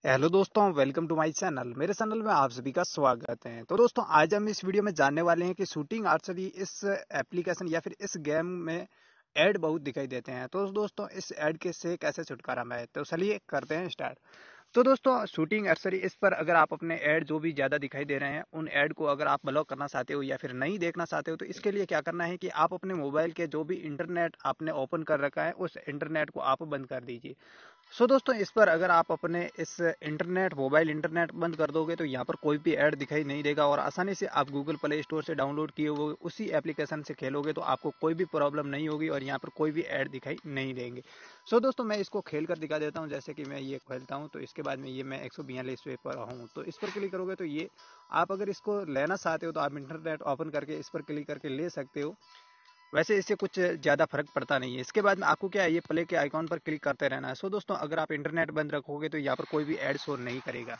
Hello दोस्तों, welcome to my channel. मेरे channel में आप सभी का स्वागत है। तो दोस्तों, आज हम इस वीडियो में जानने वाले हैं कि शूटिंग आर्चरी इस एप्लीकेशन या फिर इस गेम में ऐड बहुत दिखाई देते हैं। तो दोस्तों, इस ऐड के से कैसे छुटकारा पाए, तो चलिए करते हैं स्टार्ट। तो दोस्तों, शूटिंग आर्चरी इस पर अगर आप अपने ऐड जो भी ज़्यादा दिखाई दे रहे हैं उन ऐड को अगर आप ब्लॉक करना चाहते हो या फिर नहीं देखना चाहते हो, तो इसके लिए क्या करना है कि आप अपने मोबाइल के जो भी इंटरनेट आपने ओपन कर रखा है उस इंटरनेट को आप बंद कर दीजिए। दोस्तों, इस पर अगर आप अपने इस इंटरनेट मोबाइल इंटरनेट बंद कर दोगे तो यहाँ पर कोई भी ऐड दिखाई नहीं देगा और आसानी से आप गूगल प्ले स्टोर से डाउनलोड किए हुए उसी एप्लीकेशन से खेलोगे तो आपको कोई भी प्रॉब्लम नहीं होगी और यहाँ पर कोई भी ऐड दिखाई नहीं देंगे। दोस्तों, मैं इसको खेल कर दिखा देता हूँ। जैसे कि मैं ये खेलता हूँ तो इसके बाद में ये मैं 142 पर हूँ, तो इस पर क्लिक करोगे तो ये आप अगर इसको लेना चाहते हो तो आप इंटरनेट ओपन करके इस पर क्लिक करके ले सकते हो। वैसे इससे कुछ ज़्यादा फर्क पड़ता नहीं है। इसके बाद में आपको क्या है, ये प्ले के आइकॉन पर क्लिक करते रहना है। दोस्तों, अगर आप इंटरनेट बंद रखोगे तो यहाँ पर कोई भी ऐड शो नहीं करेगा।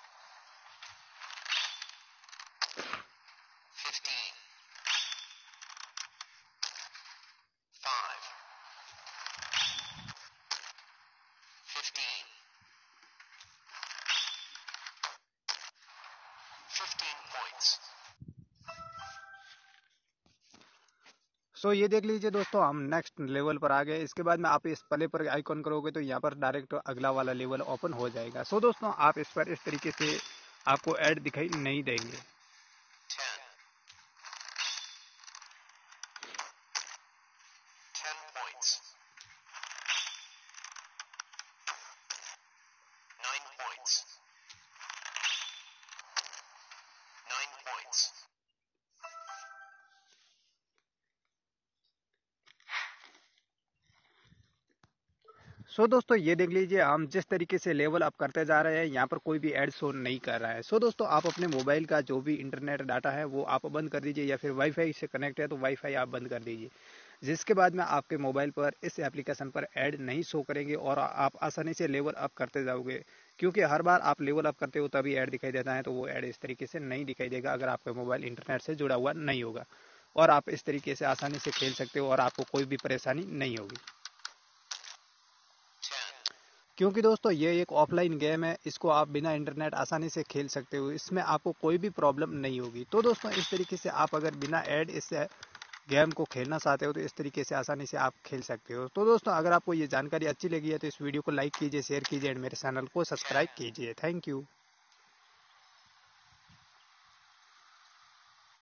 15, 5, 15, 15 points. ये देख लीजिए दोस्तों, हम नेक्स्ट लेवल पर आ गए। इसके बाद में आप इस प्ले पर आइकॉन करोगे तो यहाँ पर डायरेक्ट अगला वाला लेवल ओपन हो जाएगा। दोस्तों, आप इस पर इस तरीके से आपको ऐड दिखाई नहीं देंगे। 10 points. 9 points. 9 points. दोस्तों, ये देख लीजिए, हम जिस तरीके से लेवल अप करते जा रहे हैं यहाँ पर कोई भी ऐड शो नहीं कर रहा है। दोस्तों, आप अपने मोबाइल का जो भी इंटरनेट डाटा है वो आप बंद कर दीजिए या फिर वाईफाई से कनेक्ट है तो वाईफाई आप बंद कर दीजिए, जिसके बाद में आपके मोबाइल पर इस एप्लीकेशन पर ऐड नहीं शो करेंगे और आप आसानी से लेवल अप करते जाओगे। क्योंकि हर बार आप लेवल अप करते हो तभी ऐड दिखाई देता है, तो वो ऐड इस तरीके से नहीं दिखाई देगा अगर आपका मोबाइल इंटरनेट से जुड़ा हुआ नहीं होगा। और आप इस तरीके से आसानी से खेल सकते हो और आपको कोई भी परेशानी नहीं होगी। क्योंकि दोस्तों, ये एक ऑफलाइन गेम है, इसको आप बिना इंटरनेट आसानी से खेल सकते हो, इसमें आपको कोई भी प्रॉब्लम नहीं होगी। दोस्तों, इस तरीके से आप अगर बिना ऐड इस गेम को खेलना चाहते हो तो इस तरीके से आसानी से आप खेल सकते हो। दोस्तों, अगर आपको ये जानकारी अच्छी लगी है तो इस वीडियो को लाइक कीजिए, शेयर कीजिए और मेरे चैनल को सब्सक्राइब कीजिए। Thank you.